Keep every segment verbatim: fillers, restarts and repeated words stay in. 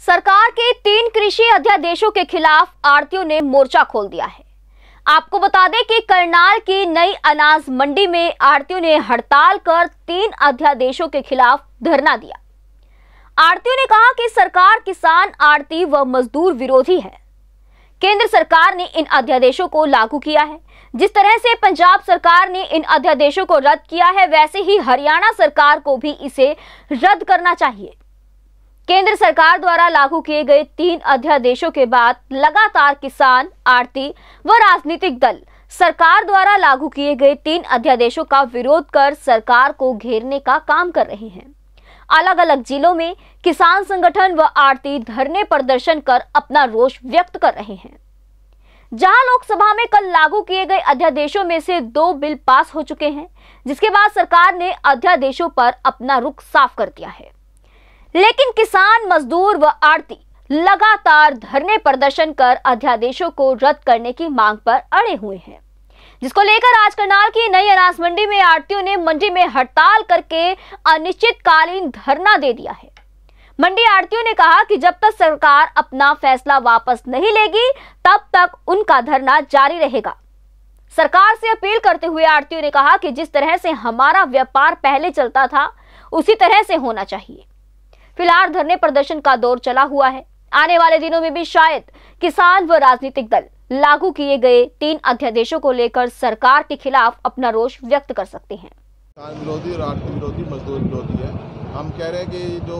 सरकार के तीन कृषि अध्यादेशों के खिलाफ आढ़तियों ने मोर्चा खोल दिया है। आपको बता दें कि करनाल की नई अनाज मंडी में आढ़तियों ने हड़ताल कर तीन अध्यादेशों के खिलाफ धरना दिया। आढ़तियों ने कहा कि सरकार किसान, आढ़ती व मजदूर विरोधी है। केंद्र सरकार ने इन अध्यादेशों को लागू किया है। जिस तरह से पंजाब सरकार ने इन अध्यादेशों को रद्द किया है, वैसे ही हरियाणा सरकार को भी इसे रद्द करना चाहिए। केंद्र सरकार द्वारा लागू किए गए तीन अध्यादेशों के बाद लगातार किसान, आढ़ती व राजनीतिक दल सरकार द्वारा लागू किए गए तीन अध्यादेशों का विरोध कर सरकार को घेरने का काम कर रहे हैं। अलग अलग जिलों में किसान संगठन व आढ़ती धरने प्रदर्शन कर अपना रोष व्यक्त कर रहे हैं। जहां लोकसभा में कल लागू किए गए अध्यादेशों में से दो बिल पास हो चुके हैं, जिसके बाद सरकार ने अध्यादेशों पर अपना रुख साफ कर दिया है। लेकिन किसान, मजदूर व आढ़ती लगातार धरने प्रदर्शन कर अध्यादेशों को रद्द करने की मांग पर अड़े हुए हैं, जिसको लेकर आज करनाल की नई अनाज मंडी में आढ़तियों ने मंडी में हड़ताल करके अनिश्चितकालीन धरना दे दिया है। मंडी आढ़तियों ने कहा कि जब तक सरकार अपना फैसला वापस नहीं लेगी, तब तक उनका धरना जारी रहेगा। सरकार से अपील करते हुए आढ़तियों ने कहा कि जिस तरह से हमारा व्यापार पहले चलता था, उसी तरह से होना चाहिए। फिलहाल धरने प्रदर्शन का दौर चला हुआ है। आने वाले दिनों में भी शायद किसान व राजनीतिक दल लागू किए गए तीन अध्यादेशों को लेकर सरकार के खिलाफ अपना रोष व्यक्त कर सकते हैं। किसान विरोधी और आढ़ती विरोधी, मजदूर विरोधी है। हम कह रहे हैं कि जो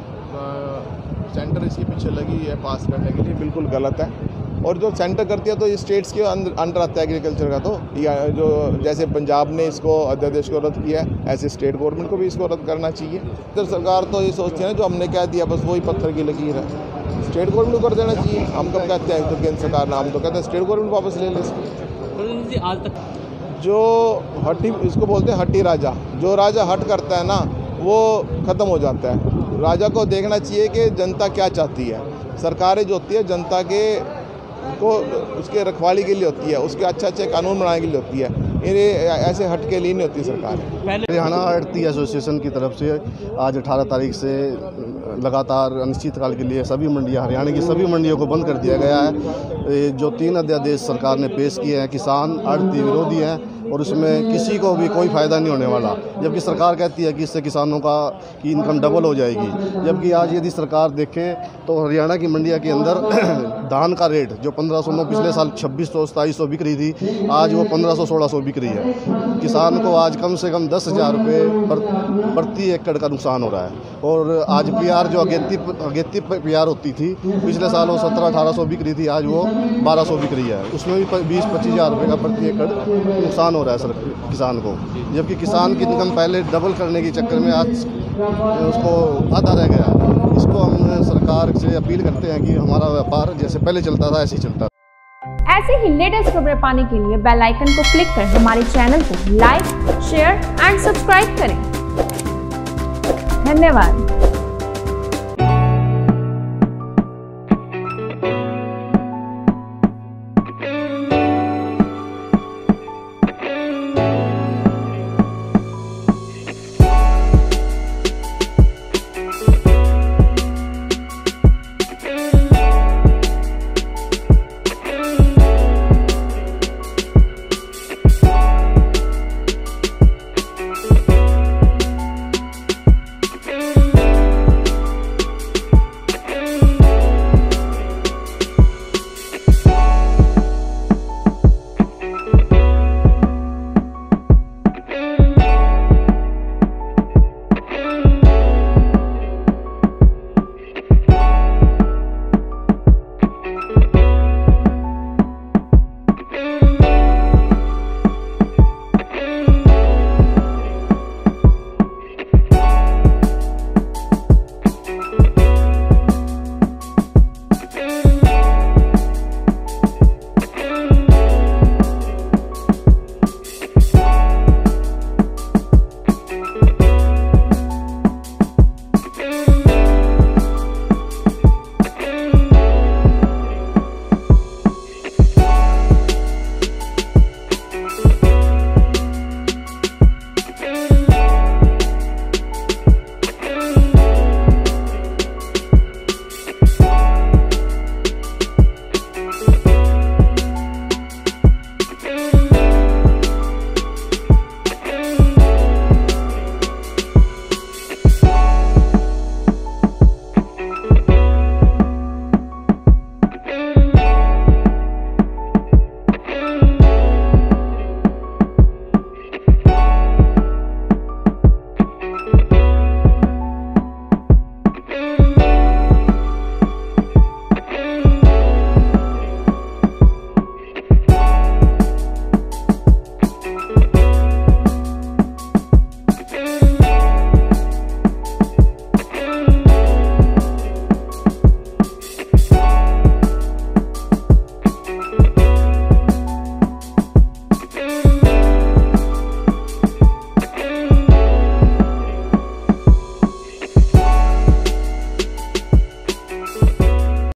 आ, सेंटर इसके पीछे लगी है पास करने के लिए, बिल्कुल गलत है। और जो सेंटर करती है तो ये स्टेट्स के अंडर आता है एग्रीकल्चर का। तो जो जैसे पंजाब ने इसको अध्यादेश को रद्द किया है, ऐसे स्टेट गवर्नमेंट को भी इसको रद्द करना चाहिए। तो सरकार तो ये सोचती है ना, जो हमने कह दिया बस वही पत्थर की लकीर है, स्टेट गवर्नमेंट को कर देना चाहिए। हम कब कहते हैं तो केंद्र सरकार ने, हम तो कहते हैं स्टेट गवर्नमेंट वापस ले ले इसको। आज तक जो हट्टी, इसको बोलते हैं हट्टी राजा, जो राजा हट करता है ना वो ख़त्म हो जाता है। राजा को देखना चाहिए कि जनता क्या चाहती है। सरकारें जो होती है जनता के को उसके रखवाली के लिए होती है, उसके अच्छे अच्छे कानून बनाने के लिए होती है। ये ऐसे हट के लिए नहीं होती सरकार। हरियाणा आढ़ती एसोसिएशन की तरफ से आज अठारह तारीख से लगातार अनिश्चितकाल के लिए सभी मंडियां, हरियाणा की सभी मंडियों को बंद कर दिया गया है। जो तीन अध्यादेश सरकार ने पेश किए हैं, किसान, आढ़ती विरोधी हैं और उसमें किसी को भी कोई फ़ायदा नहीं होने वाला। जबकि सरकार कहती है कि इससे किसानों का की इनकम डबल हो जाएगी। जबकि आज यदि सरकार देखें तो हरियाणा की मंडिया के अंदर धान का रेट जो पंद्रह सौ नौ पिछले साल छब्बीस सौ सताईस सौ बिक रही थी, आज वो पंद्रह सौ सोलह सौ बिक रही है। किसान को आज कम से कम दस हज़ार रुपये प्रति एकड़ का नुकसान हो रहा है। और आज पी आर जो अगेती अगेती पी आर होती थी, पिछले साल वो सत्रह अठारह सौ बिक रही थी, आज वो बारह सौ बिक रही है। उसमें भी बीस पच्चीस हज़ार रुपये का प्रति एकड़ नुकसान हो रहा है सर किसान को। जबकि किसान की इनकम पहले डबल करने के चक्कर में आज उसको आधा रह गया। इसको हम सरकार से अपील करते हैं कि हमारा व्यापार जैसे पहले चलता था ऐसे ही चलता। ऐसे ही लेटेस्ट खबरें पाने के लिए बेल आइकन को क्लिक कर हमारे चैनल को लाइक, शेयर एंड सब्सक्राइब करें। धन्यवाद।